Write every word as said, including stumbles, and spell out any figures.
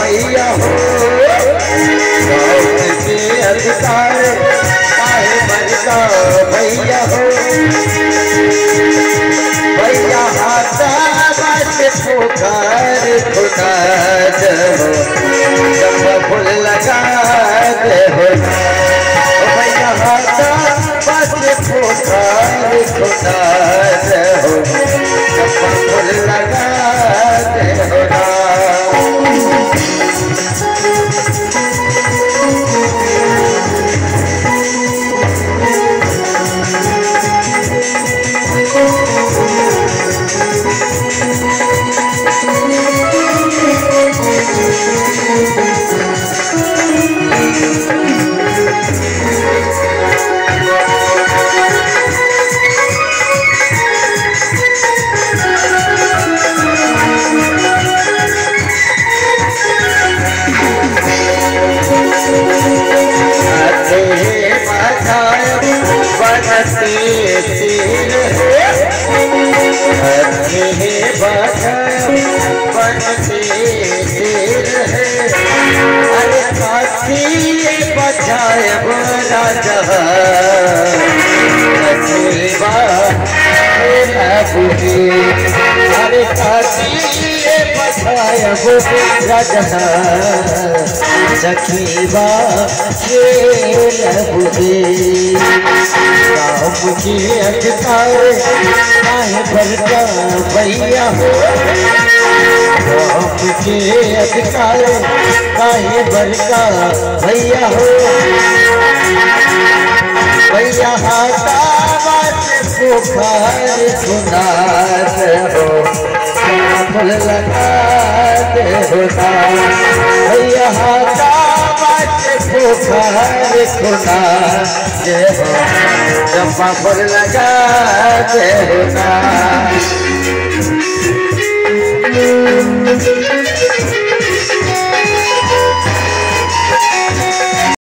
भैया हो के अधिकार काहे बनता भैया हो भैया हाथा बस पुकार खुदा हो जब फूल लगा दे हो भैया हाथा बस पुकार खुदा हो जब फूल लगा दे हो बचाए बड़ा जहां अरे काशी बचाए बड़ा जहां सखीबा राम की अधिकार काहे भरता भैया हो राम के अधिकार काहे भरता भैया हो भैया हाथा बस पुकार सुनात हो फूल लगाते हो भैया हाथा बस पुकार सुनाते हो जब फूल लगाते हो